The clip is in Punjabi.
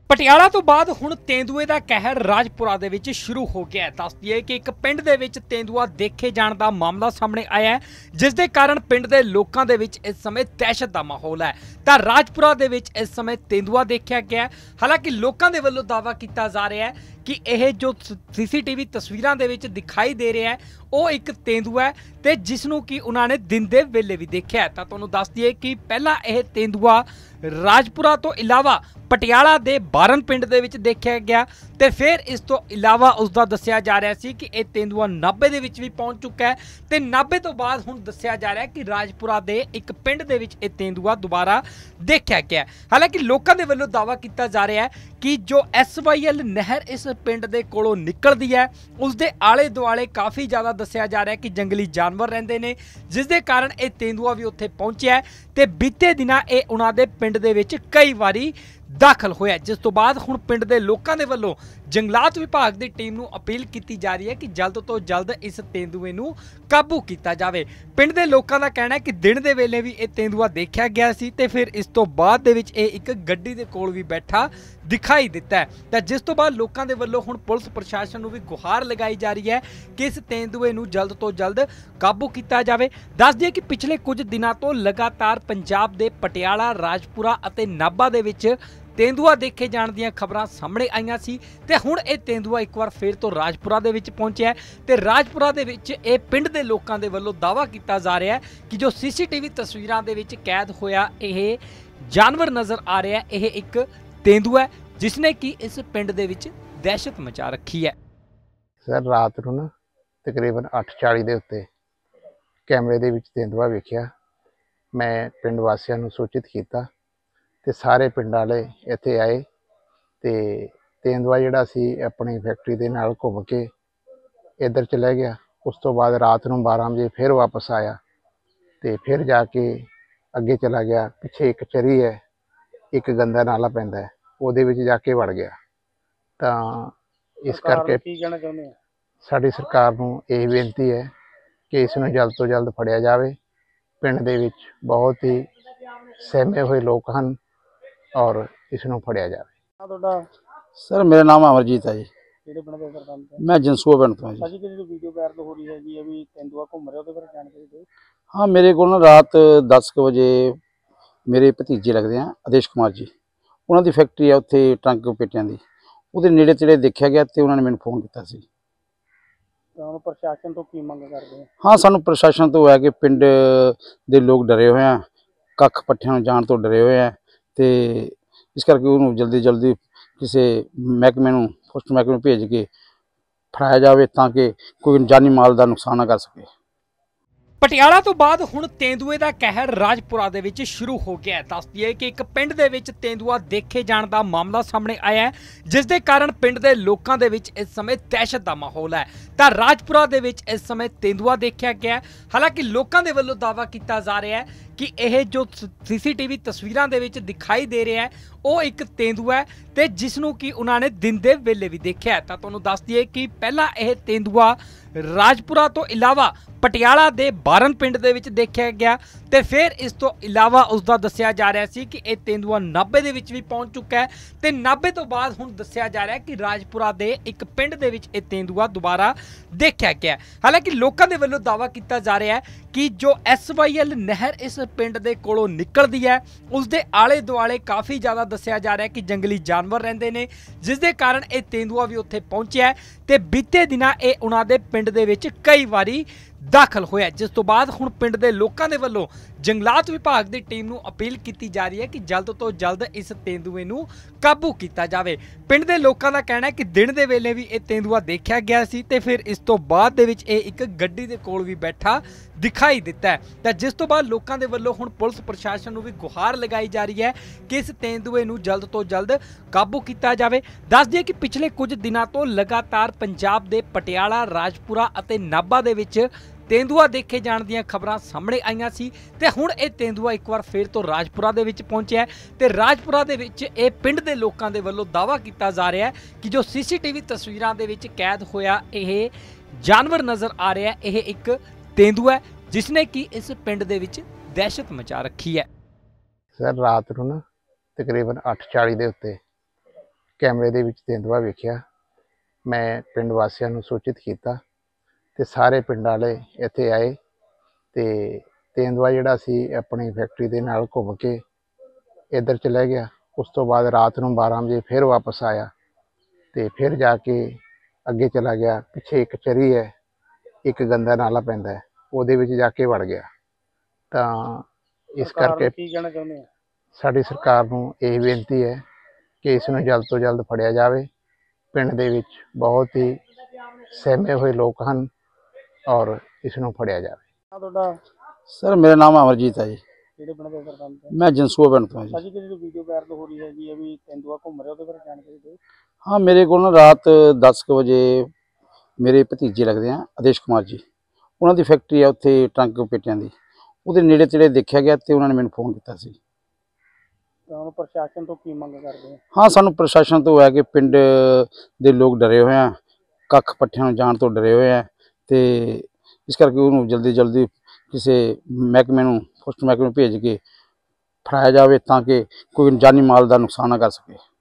ਪਟਿਆਲਾ ਤੋਂ ਬਾਅਦ ਹੁਣ ਤੇਂਦੂਏ ਦਾ ਕਹਿਰ ਰਾਜਪੁਰਾ ਦੇ ਵਿੱਚ ਸ਼ੁਰੂ ਹੋ ਗਿਆ ਹੈ। ਦੱਸ ਦਈਏ ਕਿ ਇੱਕ ਪਿੰਡ ਦੇ ਵਿੱਚ ਤੇਂਦੂਆ ਦੇਖੇ ਜਾਣ ਦਾ ਮਾਮਲਾ ਸਾਹਮਣੇ ਆਇਆ ਹੈ, ਜਿਸ ਦੇ ਕਾਰਨ ਪਿੰਡ ਦੇ ਲੋਕਾਂ ਦੇ ਵਿੱਚ ਇਸ ਸਮੇਂ ਦਹਿਸ਼ਤ ਦਾ ਮਾਹੌਲ ਹੈ। ਤਾਂ ਰਾਜਪੁਰਾ ਦੇ ਵਿੱਚ ਇਸ ਸਮੇਂ ਤੇਂਦੂਆ ਦੇਖਿਆ ਗਿਆ ਹੈ। ਹਾਲਾਂਕਿ ਲੋਕਾਂ ਦੇ ਵੱਲੋਂ ਦਾਅਵਾ ਕੀਤਾ ਜਾ ਰਿਹਾ ਹੈ ਕਿ ਇਹ ਜੋ ਸੀਸੀਟੀਵੀ ਤਸਵੀਰਾਂ ਦੇ ਵਿੱਚ ਦਿਖਾਈ ਦੇ ਰਿਹਾ ਹੈ ਉਹ ਇੱਕ ਤੇਂਦੂਆ ਹੈ ਤੇ ਜਿਸ ਨੂੰ ਕਿ ਉਹਨਾਂ ਨੇ ਦਿਨ ਦੇ ਵੇਲੇ ਵੀ ਦੇਖਿਆ ਹੈ। ਤਾਂ ਤੁਹਾਨੂੰ ਦੱਸ ਦਈਏ ਕਿ ਪਹਿਲਾਂ ਇਹ ਤੇਂਦੂਆ ਰਾਜਪੁਰਾ ਤੋਂ ਇਲਾਵਾ ਪਟਿਆਲਾ ਦੇ ਬਾਰਨ ਪਿੰਡ ਦੇ ਵਿੱਚ ਦੇਖਿਆ ਗਿਆ ਤੇ ਫਿਰ ਇਸ ਤੋਂ ਇਲਾਵਾ ਉਸ ਦਾ ਦੱਸਿਆ ਜਾ ਰਿਹਾ ਸੀ ਕਿ ਇਹ ਤੇਂਦੂਆ ਨਾਭੇ ਦੇ ਵਿੱਚ ਵੀ ਪਹੁੰਚ ਚੁੱਕਾ ਹੈ ਤੇ ਨਾਭੇ ਤੋਂ ਬਾਅਦ ਹੁਣ ਦੱਸਿਆ ਜਾ ਰਿਹਾ ਹੈ ਕਿ ਰਾਜਪੁਰਾ ਦੇ ਇੱਕ ਪਿੰਡ ਦੇ ਵਿੱਚ ਇਹ ਤੇਂਦੂਆ ਦੁਬਾਰਾ ਦੇਖਿਆ ਗਿਆ। ਹਾਲਾਂਕਿ ਲੋਕਾਂ ਦੇ ਵੱਲੋਂ ਦਾਅਵਾ ਕੀਤਾ ਜਾ ਰਿਹਾ ਹੈ ਕਿ ਜੋ SYL ਨਹਿਰ ਇਸ ਪਿੰਡ ਦੇ ਕੋਲੋਂ ਨਿਕਲਦੀ ਹੈ ਉਸ ਦੇ ਆਲੇ ਦੁਆਲੇ ਕਾਫੀ ਜ਼ਿਆਦਾ ਦੱਸਿਆ ਜਾ ਰਿਹਾ ਹੈ ਕਿ ਜੰਗਲੀ ਜਾਨਵਰ ਰਹਿੰਦੇ ਨੇ, ਜਿਸ ਦੇ ਕਾਰਨ ਇਹ ਤੇਂਦੂਆ ਵੀ ਉੱਥੇ ਪਹੁੰਚਿਆ ਤੇ ਬੀਤੇ ਦਿਨਾਂ ਇਹ ਉਹਨਾਂ ਦੇ ਪਿੰਡ ਦੇ ਵਿੱਚ ਕਈ ਵਾਰੀ ਦਾਖਲ ਹੋਇਆ, ਜਿਸ ਤੋਂ ਬਾਅਦ ਹੁਣ ਪਿੰਡ ਦੇ ਲੋਕਾਂ ਦੇ ਵੱਲੋਂ ਜੰਗਲਾਤ ਵਿਭਾਗ ਦੀ ਟੀਮ ਨੂੰ ਅਪੀਲ ਕੀਤੀ ਜਾ ਰਹੀ ਹੈ ਕਿ ਜਲਦ ਤੋਂ ਜਲਦ ਇਸ ਤੇਂਦੂਏ ਨੂੰ ਕਾਬੂ ਕੀਤਾ ਜਾਵੇ। ਪਿੰਡ ਦੇ ਲੋਕਾਂ ਦਾ ਕਹਿਣਾ ਹੈ ਕਿ ਦਿਨ ਦੇ ਵੇਲੇ ਵੀ ਇਹ ਤੇਂਦੂਆ ਦੇਖਿਆ ਗਿਆ ਸੀ ਤੇ ਫਿਰ ਇਸ ਤੋਂ ਬਾਅਦ ਦੇ ਵਿੱਚ ਇਹ ਇੱਕ ਗੱਡੀ ਦੇ ਕੋਲ ਵੀ ਬੈਠਾ ਦਿਖਾਈ ਦਿੱਤਾ ਹੈ। ਤਾਂ ਜਿਸ ਤੋਂ ਬਾਅਦ ਲੋਕਾਂ ਦੇ ਵੱਲੋਂ ਹੁਣ ਪੁਲਿਸ ਪ੍ਰਸ਼ਾਸਨ ਨੂੰ ਵੀ ਗੁਹਾਰ ਲਗਾਈ ਜਾ ਰਹੀ ਹੈ ਕਿ ਇਸ ਤੇਂਦੂਏ ਨੂੰ ਜਲਦ ਤੋਂ ਜਲਦ ਕਾਬੂ ਕੀਤਾ ਜਾਵੇ। ਦੱਸ ਦਈਏ ਕਿ ਪਿਛਲੇ ਕੁਝ ਦਿਨਾਂ ਤੋਂ ਲਗਾਤਾਰ ਪੰਜਾਬ ਦੇ ਪਟਿਆਲਾ, ਰਾਜਪੁਰਾ ਅਤੇ ਨਾਭਾ ਦੇ ਵਿੱਚ ਤੇਂਦੂਆ ਦੇਖੇ ਜਾਣ ਦੀਆਂ ਖਬਰਾਂ ਸਾਹਮਣੇ ਆਈਆਂ ਸੀ ਤੇ ਹੁਣ ਇਹ ਤੇਂਦੂਆ ਇੱਕ ਵਾਰ ਫਿਰ ਤੋਂ ਰਾਜਪੁਰਾ ਦੇ ਵਿੱਚ ਪਹੁੰਚਿਆ ਤੇ ਰਾਜਪੁਰਾ ਦੇ ਵਿੱਚ ਇਹ ਪਿੰਡ ਦੇ ਲੋਕਾਂ ਦੇ ਵੱਲੋਂ ਦਾਅਵਾ ਕੀਤਾ ਜਾ ਰਿਹਾ ਹੈ ਕਿ ਜੋ ਸੀਸੀਟੀਵੀ ਤਸਵੀਰਾਂ ਦੇ ਵਿੱਚ ਕੈਦ ਹੋਇਆ ਇਹ ਜਾਨਵਰ ਨਜ਼ਰ ਆ ਰਿਹਾ, ਇਹ ਇੱਕ ਤੇਂਦੂਆ ਹੈ ਜਿਸ ਨੇ ਕਿ ਇਸ ਪਿੰਡ ਦੇ ਵਿੱਚ ਦਹਿਸ਼ਤ ਮਚਾ ਰੱਖੀ ਹੈ। ਸਰ ਰਾਤ ਨੂੰ ਨਾ ਤਕਰੀਬਨ 8:40 ਦੇ ਉੱਤੇ ਕੈਮਰੇ ਦੇ ਵਿੱਚ ਤੇਂਦੂਆ ਵੇਖਿਆ। ਮੈਂ ਪਿੰਡ ਵਾਸੀਆਂ ਨੂੰ ਸੂਚਿਤ ਕੀਤਾ ਤੇ ਸਾਰੇ ਪਿੰਡ ਵਾਲੇ ਇੱਥੇ ਆਏ ਤੇ ਤੇਂਦੂਆ ਜਿਹੜਾ ਸੀ ਆਪਣੀ ਫੈਕਟਰੀ ਦੇ ਨਾਲ ਘੁੰਮ ਕੇ ਇੱਧਰ ਚਲਾ ਗਿਆ। ਉਸ ਤੋਂ ਬਾਅਦ ਰਾਤ ਨੂੰ 12 ਵਜੇ ਫਿਰ ਵਾਪਸ ਆਇਆ ਤੇ ਫਿਰ ਜਾ ਕੇ ਅੱਗੇ ਚਲਾ ਗਿਆ। ਪਿੱਛੇ ਇੱਕ ਚਰੀ ਹੈ, ਇੱਕ ਗੰਦਾ ਨਾਲਾ ਪੈਂਦਾ ਹੈ, ਉਹਦੇ ਵਿੱਚ ਜਾ ਕੇ ਵੜ ਗਿਆ। ਤਾਂ ਇਸ ਕਰਕੇ ਕੀ ਕਹਿਣਾ ਚਾਹੁੰਦੇ ਆ? ਸਾਡੀ ਸਰਕਾਰ ਨੂੰ ਇਹ ਬੇਨਤੀ ਹੈ ਕਿ ਇਸ ਨੂੰ ਜਲਦ ਤੋਂ ਜਲਦ ਫੜਿਆ ਜਾਵੇ। ਪਿੰਡ ਦੇ ਵਿੱਚ ਬਹੁਤ ਹੀ ਸਹਿਮੇ ਹੋਏ ਲੋਕ ਹਨ ਔਰ ਇਸ ਨੂੰ ਫੜਿਆ ਜਾਵੇ। ਤੁਹਾਡਾ ਸਰ ਮੇਰਾ ਨਾਮ ਅਮਰਜੀਤ ਹੈ ਜੀ। ਕਿਹੜੇ ਪਿੰਡ ਦੇ ਸਰਪੰਚ? ਮੈਂ ਜਨਸੂਆ ਪਿੰਡ ਤੋਂ ਜੀ। ਸਾਡੀ ਜਿਹੜੀ ਵੀਡੀਓ ਵਾਇਰਲ ਹੋ ਰਹੀ ਹੈ ਜੀ, ਇਹ ਵੀ ਤੇਂਦੂਆ ਘੁੰਮ ਰਿਹਾ, ਉਹਦੇ ਬਾਰੇ ਜਾਣਕਾਰੀ ਦਿਓ। ਹਾਂ, ਮੇਰੇ ਕੋਲ ਨਾ ਰਾਤ 10 ਵਜੇ ਮੇਰੇ ਭਤੀਜੇ ਲੱਗਦੇ ਆ ਆਦੇਸ਼ ਕੁਮਾਰ ਜੀ, ਉਹਨਾਂ ਦੀ ਫੈਕਟਰੀ ਆ ਉੱਥੇ ਟਰੰਕ ਪੇਟਿਆਂ ਦੀ, ਉਹਦੇ ਨੇੜੇ ਤੇੜੇ ਦੇਖਿਆ ਗਿਆ ਤੇ ਉਹਨਾਂ ਨੇ ਮੈਨੂੰ ਫੋਨ ਕੀਤਾ ਸੀ। ਤਾਂ ਪ੍ਰਸ਼ਾਸਨ ਤੋਂ ਕੀ ਮੰਗ ਕਰਦੇ ਆ? ਹਾਂ, ਸਾਨੂੰ ਪ੍ਰਸ਼ਾਸਨ ਤੋਂ ਹੈ ਕਿ ਪਿੰਡ ਦੇ ਲੋਕ ਡਰੇ ਹੋਏ ਆ, ਕੱਖ ਪੱਠਿਆਂ ਨੂੰ ਜਾਣ ਤੋਂ ਡਰੇ ਹੋਏ ਆ ਤੇ ਇਸ ਕਰਕੇ ਉਹਨੂੰ ਜਲਦੀ ਕਿਸੇ ਮਹਿਕਮੇ ਨੂੰ, ਫੋਰੈਸਟ ਮਹਿਕਮੇ ਨੂੰ ਭੇਜ ਕੇ ਫੜਾਇਆ ਜਾਵੇ ਤਾਂ ਕਿ ਕੋਈ ਜਾਨੀ ਮਾਲ ਦਾ ਨੁਕਸਾਨ ਨਾ ਕਰ ਸਕੇ। ਪਟਿਆਲਾ ਤੋਂ ਬਾਅਦ ਹੁਣ ਤੇਂਦੂਏ ਦਾ ਕਹਿਰ ਰਾਜਪੁਰਾ ਦੇ ਵਿੱਚ ਸ਼ੁਰੂ ਹੋ ਗਿਆ ਹੈ। ਦੱਸ ਦਈਏ ਕਿ ਇੱਕ ਪਿੰਡ ਦੇ ਵਿੱਚ ਤੇਂਦੂਆ ਦੇਖੇ ਜਾਣ ਦਾ ਮਾਮਲਾ ਸਾਹਮਣੇ ਆਇਆ ਹੈ, ਜਿਸ ਦੇ ਕਾਰਨ ਪਿੰਡ ਦੇ ਲੋਕਾਂ ਦੇ ਵਿੱਚ ਇਸ ਸਮੇਂ ਦਹਿਸ਼ਤ ਦਾ ਮਾਹੌਲ ਹੈ। ਤਾਂ ਰਾਜਪੁਰਾ ਦੇ ਵਿੱਚ ਇਸ ਸਮੇਂ ਤੇਂਦੂਆ ਦੇਖਿਆ ਗਿਆ। ਹਾਲਾਂਕਿ ਲੋਕਾਂ ਦੇ ਵੱਲੋਂ ਦਾਅਵਾ ਕੀਤਾ ਜਾ ਰਿਹਾ ਹੈ ਕਿ ਇਹ ਜੋ ਸੀਸੀਟੀਵੀ ਤਸਵੀਰਾਂ ਦੇ ਵਿੱਚ ਦਿਖਾਈ ਦੇ ਰਿਹਾ ਹੈ ਉਹ ਇੱਕ ਤੇਂਦੂਆ ਹੈ ਤੇ ਜਿਸ ਨੂੰ ਕਿ ਉਹਨਾਂ ਨੇ ਦਿਨ ਦੇ ਵੇਲੇ ਵੀ ਦੇਖਿਆ। ਤਾਂ ਤੁਹਾਨੂੰ ਦੱਸ ਦਈਏ ਕਿ ਪਹਿਲਾਂ ਇਹ ਤੇਂਦੂਆ ਰਾਜਪੁਰਾ ਤੋਂ ਇਲਾਵਾ ਪਟਿਆਲਾ ਦੇ ਬਾਰਨ ਪਿੰਡ ਦੇ ਵਿੱਚ ਦੇਖਿਆ ਗਿਆ ਤੇ ਫਿਰ ਇਸ ਤੋਂ ਇਲਾਵਾ ਉਸ ਦਾ ਦੱਸਿਆ ਜਾ ਰਿਹਾ ਸੀ ਕਿ ਇਹ ਤੇਂਦੂਆ ਨਾਭੇ ਦੇ ਵਿੱਚ ਵੀ ਪਹੁੰਚ ਚੁੱਕਾ ਹੈ ਤੇ ਨਾਭੇ ਤੋਂ ਬਾਅਦ ਹੁਣ ਦੱਸਿਆ ਜਾ ਰਿਹਾ ਹੈ ਕਿ ਰਾਜਪੁਰਾ ਦੇ ਇੱਕ ਪਿੰਡ ਦੇ ਵਿੱਚ ਇਹ ਤੇਂਦੂਆ ਦੁਬਾਰਾ ਦੇਖਿਆ ਗਿਆ। ਹਾਲਾਂਕਿ ਲੋਕਾਂ ਦੇ ਵੱਲੋਂ ਦਾਅਵਾ ਕੀਤਾ ਜਾ ਰਿਹਾ ਹੈ ਕਿ ਜੋ SYL ਨਹਿਰ ਇਸ ਪਿੰਡ ਦੇ ਕੋਲੋਂ ਨਿਕਲਦੀ ਹੈ ਉਸ ਦੇ ਆਲੇ ਦੁਆਲੇ ਕਾਫੀ ਜ਼ਿਆਦਾ ਦੱਸਿਆ ਜਾ ਰਿਹਾ ਹੈ ਕਿ ਜੰਗਲੀ ਜਾਨਵਰ ਰਹਿੰਦੇ ਨੇ, ਜਿਸ ਦੇ ਕਾਰਨ ਇਹ ਤੇਂਦੂਆ ਵੀ ਉੱਥੇ ਪਹੁੰਚਿਆ ਤੇ ਬੀਤੇ ਦਿਨਾਂ ਇਹ ਉਹਨਾਂ ਦੇ ਪਿੰਡ ਦੇ ਵਿੱਚ ਕਈ ਵਾਰੀ ਦਾਖਲ ਹੋਇਆ, ਜਿਸ ਤੋਂ ਬਾਅਦ ਹੁਣ ਪਿੰਡ ਦੇ ਲੋਕਾਂ ਦੇ ਵੱਲੋਂ ਜੰਗਲਾਤ ਵਿਭਾਗ ਦੀ ਟੀਮ ਨੂੰ ਅਪੀਲ ਕੀਤੀ ਜਾ ਰਹੀ ਹੈ ਕਿ ਜਲਦ ਤੋਂ ਜਲਦ ਇਸ ਤੇਂਦੂਏ ਨੂੰ ਕਾਬੂ ਕੀਤਾ ਜਾਵੇ। ਪਿੰਡ ਦੇ ਲੋਕਾਂ ਦਾ ਕਹਿਣਾ ਹੈ ਕਿ ਦਿਨ ਦੇ ਵੇਲੇ ਵੀ ਇਹ ਤੇਂਦੂਆ ਦੇਖਿਆ ਗਿਆ ਸੀ ਤੇ ਫਿਰ ਇਸ ਤੋਂ ਬਾਅਦ ਦੇ ਵਿੱਚ ਇਹ ਇੱਕ ਗੱਡੀ ਦੇ ਕੋਲ ਵੀ ਬੈਠਾ ਦਿਖਾਈ ਦਿੱਤਾ ਹੈ। ਤਾਂ ਜਿਸ ਤੋਂ ਬਾਅਦ ਲੋਕਾਂ ਦੇ ਵੱਲੋਂ ਹੁਣ ਪੁਲਿਸ ਪ੍ਰਸ਼ਾਸਨ ਨੂੰ ਵੀ ਗੁਹਾਰ ਲਗਾਈ ਜਾ ਰਹੀ ਹੈ ਕਿ ਇਸ ਤੇਂਦੂਏ ਨੂੰ ਜਲਦ ਤੋਂ ਜਲਦ ਕਾਬੂ ਕੀਤਾ ਜਾਵੇ। ਦੱਸ ਦਈਏ ਕਿ ਪਿਛਲੇ ਕੁਝ ਦਿਨਾਂ ਤੋਂ ਲਗਾਤਾਰ ਪੰਜਾਬ ਦੇ ਪਟਿਆਲਾ, ਰਾਜਪੁਰਾ ਅਤੇ ਨਾਭਾ ਦੇ ਵਿੱਚ ਤੇਂਦੂਆ ਦੇਖੇ ਜਾਣ ਦੀਆਂ ਖਬਰਾਂ ਸਾਹਮਣੇ ਆਈਆਂ ਸੀ ਤੇ ਹੁਣ ਇਹ ਤੇਂਦੂਆ ਇੱਕ ਵਾਰ ਫਿਰ ਤੋਂ ਰਾਜਪੁਰਾ ਦੇ ਵਿੱਚ ਪਹੁੰਚਿਆ ਤੇ ਰਾਜਪੁਰਾ ਦੇ ਵਿੱਚ ਇਹ ਪਿੰਡ ਦੇ ਲੋਕਾਂ ਦੇ ਵੱਲੋਂ ਦਾਅਵਾ ਕੀਤਾ ਜਾ ਰਿਹਾ ਹੈ ਕਿ ਜੋ ਸੀਸੀਟੀਵੀ ਤਸਵੀਰਾਂ ਦੇ ਵਿੱਚ ਕੈਦ ਹੋਇਆ ਇਹ ਜਾਨਵਰ ਨਜ਼ਰ ਆ ਰਿਹਾ, ਇਹ ਇੱਕ ਤੇਂਦੂਆ ਹੈ ਜਿਸ ਨੇ ਕਿ ਇਸ ਪਿੰਡ ਦੇ ਵਿੱਚ ਦਹਿਸ਼ਤ ਮਚਾ ਰੱਖੀ ਹੈ। ਸਰ ਰਾਤ ਨੂੰ ਨਾ ਤਕਰੀਬਨ 8:40 ਦੇ ਉੱਤੇ ਕੈਮਰੇ ਦੇ ਵਿੱਚ ਤੇਂਦੂਆ ਵੇਖਿਆ। ਮੈਂ ਪਿੰਡ ਵਾਸੀਆਂ ਨੂੰ ਸੂਚਿਤ ਕੀਤਾ ਤੇ ਸਾਰੇ ਪਿੰਡ ਵਾਲੇ ਇੱਥੇ ਆਏ ਤੇ ਤੇਂਦੂਆ ਜਿਹੜਾ ਸੀ ਆਪਣੀ ਫੈਕਟਰੀ ਦੇ ਨਾਲ ਘੁੰਮ ਕੇ ਇੱਧਰ ਚਲਾ ਗਿਆ। ਉਸ ਤੋਂ ਬਾਅਦ ਰਾਤ ਨੂੰ 12 ਵਜੇ ਫਿਰ ਵਾਪਸ ਆਇਆ ਤੇ ਫਿਰ ਜਾ ਕੇ ਅੱਗੇ ਚਲਾ ਗਿਆ। ਪਿੱਛੇ ਇੱਕ ਚਰੀ ਹੈ, ਇੱਕ ਗੰਦਾ ਨਾਲਾ ਪੈਂਦਾ ਹੈ, ਉਹਦੇ ਵਿੱਚ ਜਾ ਕੇ ਵੜ ਗਿਆ। ਤਾਂ ਇਸ ਕਰਕੇ ਕੀ ਕਹਿਣਾ ਚਾਹੁੰਦੇ ਆ? ਸਾਡੀ ਸਰਕਾਰ ਨੂੰ ਇਹ ਬੇਨਤੀ ਹੈ ਕਿ ਇਸ ਨੂੰ ਜਲਦ ਤੋਂ ਜਲਦ ਫੜਿਆ ਜਾਵੇ। ਪਿੰਡ ਦੇ ਵਿੱਚ ਬਹੁਤ ਹੀ ਸਹਿਮੇ ਹੋਏ ਲੋਕ ਹਨ ਔਰ ਇਸ ਨੂੰ ਫੜਿਆ ਜਾਵੇ। ਤੁਹਾਡਾ ਸਰ? ਮੇਰਾ ਨਾਮ ਅਮਰਜੀਤ ਹੈ ਜੀ। ਕਿਹੜੇ ਪਿੰਡ ਦੇ ਸਰਪੰਚ ਹੈ? ਮੈਂ ਜਨਸੂਆ ਪਿੰਡ ਤੋਂ ਹਾਂ ਜੀ। ਸਾਜੀ ਜਿਹੜੀ ਵੀਡੀਓ ਵਾਇਰਲ ਹੋ ਰਹੀ ਹੈਗੀ ਹੈ ਵੀ ਤੇਂਦੂਆ ਘੁੰਮ ਰਿਹਾ, ਉਹਦੇ ਬਾਰੇ ਜਾਣਕਾਰੀ ਦਿਓ। ਹਾਂ, ਮੇਰੇ ਕੋਲ ਨਾ ਰਾਤ 10 ਕੁ ਵਜੇ ਮੇਰੇ ਭਤੀਜੇ ਲੱਗਦੇ ਆ ਆਦੇਸ਼ ਕੁਮਾਰ ਜੀ, ਉਹਨਾਂ ਦੀ ਫੈਕਟਰੀ ਆ ਉੱਥੇ ਟਰੰਕ ਪੇਟਿਆਂ ਦੀ, ਉਹਦੇ ਨੇੜੇ ਤੇੜੇ ਦੇਖਿਆ ਗਿਆ ਤੇ ਉਹਨਾਂ ਨੇ ਮੈਨੂੰ ਫੋਨ ਕੀਤਾ ਸੀ। ਤਾਂ ਹੁਣ ਪ੍ਰਸ਼ਾਸਨ ਤੋਂ ਕੀ ਮੰਗ ਕਰਦੇ ਹੋ? ਹਾਂ, ਸਾਨੂੰ ਪ੍ਰਸ਼ਾਸਨ ਤੋਂ ਹੈ ਕਿ ਪਿੰਡ ਦੇ ਲੋਕ ਡਰੇ ਹੋਏ ਆ, ਕੱਖ ਪੱਠਿਆਂ ਨੂੰ ਜਾਣ ਤੋਂ ਡਰੇ ਹੋਏ ਆ ਤੇ ਇਸ ਕਰਕੇ ਉਹਨੂੰ ਜਲਦੀ ਜਲਦੀ ਕਿਸੇ ਮਹਿਕਮੇ ਨੂੰ, ਫੋਰੈਸਟ ਮਹਿਕਮੇ ਨੂੰ ਭੇਜ ਕੇ ਫੜਾਇਆ ਜਾਵੇ ਤਾਂ ਕਿ ਕੋਈ ਜਾਨੀ ਮਾਲ ਦਾ ਨੁਕਸਾਨ ਨਾ ਕਰ ਸਕੇ।